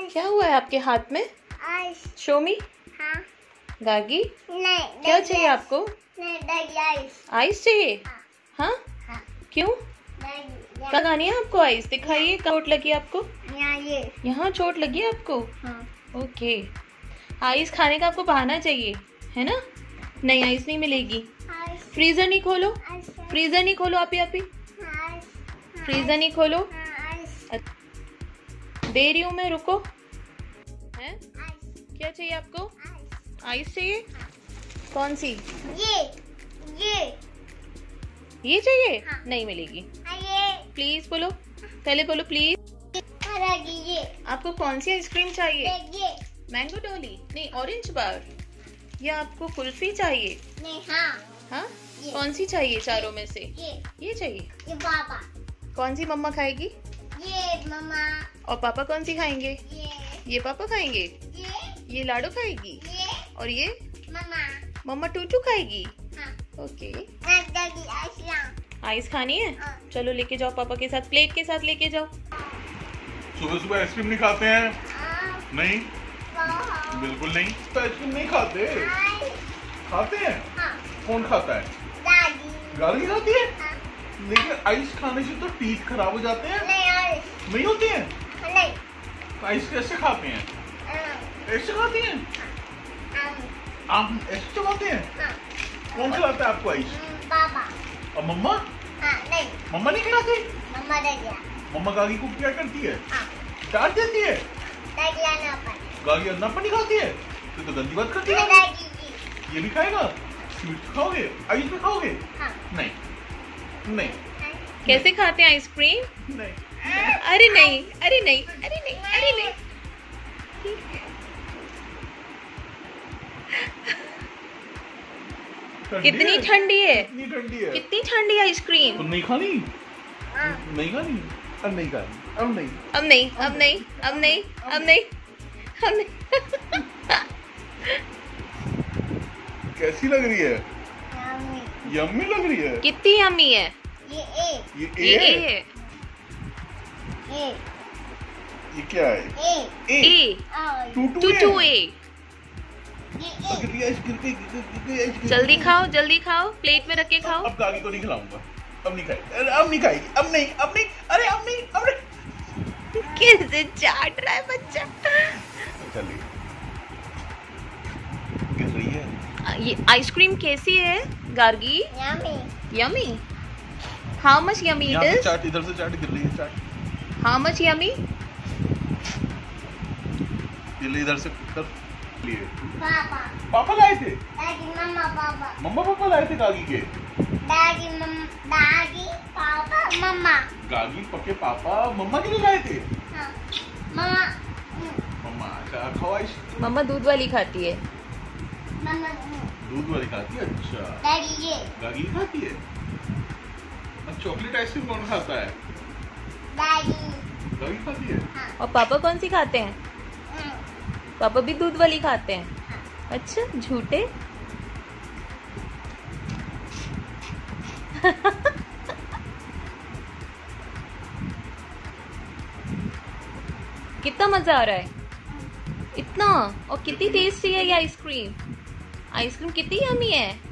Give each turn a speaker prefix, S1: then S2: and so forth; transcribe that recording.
S1: क्या हुआ है आपके हाथ में?
S2: आइस।
S1: Show me.
S2: हाँ।
S1: गागी
S2: नहीं।
S1: क्या चाहिए आपको?
S2: नहीं, दादी आइस।
S1: आइस चाहिए? हाँ
S2: हाँ।
S1: क्यों?
S2: दादी
S1: कहाँ खानी है आपको आइस? दिखाइए, चोट लगी आपको?
S2: यहाँ ये।
S1: यहाँ चोट लगी है आपको?
S2: हाँ।
S1: ओके, आइस खाने का आपको बहाना चाहिए है ना? नहीं, आइस नहीं मिलेगी।
S2: आइस।
S1: फ्रीजर नहीं खोलो,
S2: आइस।
S1: फ्रीजर नहीं खोलो आप
S2: आइस।
S1: फ्रीजर नहीं खोलो।
S2: आइस।
S1: दे रही हूँ मैं, रुको। हैं?
S2: आइस।
S1: क्या चाहिए आपको?
S2: आइस।
S1: आइस चाहिए? कौन सी?
S2: ये
S1: ये चाहिए?
S2: हाँ।
S1: नहीं मिलेगी।
S2: ये
S1: प्लीज बोलो, पहले बोलो प्लीज।
S2: दादी ये।
S1: आपको कौन सी आइसक्रीम चाहिए?
S2: ये।
S1: मैंगो डोली? नहीं, ऑरेंज बार? या आपको कुल्फी चाहिए?
S2: नहीं। हाँ।
S1: हाँ,
S2: ये।
S1: कौन सी चाहिए चारों में से?
S2: ये
S1: चाहिए।
S2: ये पापा।
S1: कौन सी मम्मा खाएगी?
S2: ये मम्मा।
S1: और पापा कौन सी खाएंगे?
S2: ये
S1: पापा खाएंगे। ये लाडो खाएगी। और ये
S2: मम्मा।
S1: मम्मा टूटू खाएगी।
S2: हाँ।
S1: ओके,
S2: दादी आइस लाओ।
S1: आइस खानी है?
S2: हाँ।
S1: चलो लेके जाओ, पापा के साथ प्लेट के साथ लेके जाओ।
S3: सुबह सुबह आइसक्रीम नहीं खाते हैं? नहीं, बिल्कुल नहीं। तो आइसक्रीम नहीं खाते? खाते हैं।
S2: हाँ।
S3: कौन खाता है?
S2: दादी।
S3: गाली खाती है?
S2: हाँ।
S3: लेकिन आइस खाने से तो टीथ खराब हो जाते हैं।
S2: नहीं आइस।
S3: नहीं होते हैं?
S2: नहीं।
S3: तो आइस कैसे खाते हैं? ऐसे खाते हैं? आम ऐसे चबाते हैं?
S2: हाँ।
S3: कौन खिलाता है आपको आइस?
S2: पापा।
S3: और मम्मा?
S2: हाँ। नहीं।
S3: मम्मा नहीं खिलाती?
S2: मम्मा दादी।
S3: मम्मा गागी को क्या करती है?
S2: हाँ।
S3: डांट देती है?
S2: दादी आना पर।
S3: गागी अन्ना पानी खाती है? तो गंदी बात करती है।
S2: दादी जी।
S3: ये भी खाएगा? स्वीट खाओगे? आइस भी खाओगे?
S2: हाँ।
S3: नहीं, नहीं,
S1: कैसे खाते हैं आइसक्रीम?
S3: नहीं।
S1: अरे नहीं, अरे नहीं, अरे नहीं, अरे नहीं। कितनी ठंडी है?
S3: कितनी ठंडी है?
S1: कितनी ठंडी आइसक्रीम?
S3: तो नहीं खानी?
S2: हाँ।
S3: नहीं खानी? अब नहीं खानी, अब नहीं।
S1: अब नहीं, अब नहीं, अब नहीं, अब नहीं, अब नहीं।
S3: कैसी लग रही है?
S2: यम्मी।
S3: यम्मी लग रही है।
S1: कितनी यम्मी है?
S2: ये ए।
S3: ये
S1: ये
S3: ए
S1: ए
S3: है?
S1: है।
S2: ए।
S3: ये क्या है?
S2: ए।
S1: ए
S3: टूटू
S1: टू
S3: है?
S1: ए।
S2: ये ए।
S3: गिर गई आइस, गिर गई, गिर गई आइस, गिर
S1: जल्दी
S3: गई।
S1: खाओ, जल्दी खाओ, प्लेट में रख के खाओ।
S3: अब गागी को नहीं खिलाऊंगा। अब नहीं खाएगी। अरे अब नहीं खाएगी। अब नहीं, अब नहीं। अरे अब नहीं, अब नहीं।
S1: कैसे चाट रहा है बच्चा?
S3: चलिए। गिर रही है।
S1: ये आइसक्रीम कैसी है Gargi?
S2: Yummy.
S1: Yummy? How much yummy it
S3: यहाँ से
S1: इज?
S3: चाट, इधर से चाट, गिर रही है चाट।
S1: How much yummy?
S3: ये ले इधर से कर लिए।
S2: पापा।
S3: पापा लाए थे?
S2: दादी मम्मा पापा।
S3: मम्मा पापा लाए थे गागी के?
S2: दादी पापा मम्मा।
S3: गागी पके पापा मम्मा के लिए लाए थे?
S2: हाँ। मम्मा।
S3: मम्मा अच्छा खाओ आइस।
S1: मम्मा दूध वाली खाती है।
S2: मम्मा।
S3: दूध वाली खाती है? अच्छा।
S2: दादी ये।
S3: गागी खाती है? अब चॉकलेट आइसक्रीम कौन खाता है?
S2: दादी।
S3: गागी खाती है?
S2: हाँ।
S1: और पापा कौन सी खाते हैं? पापा भी दूध वाली खाते हैं? अच्छा, झूठे। कितना मजा आ रहा है? इतना? और कितनी टेस्टी है ये आइसक्रीम? आइसक्रीम कितनी यम्मी है।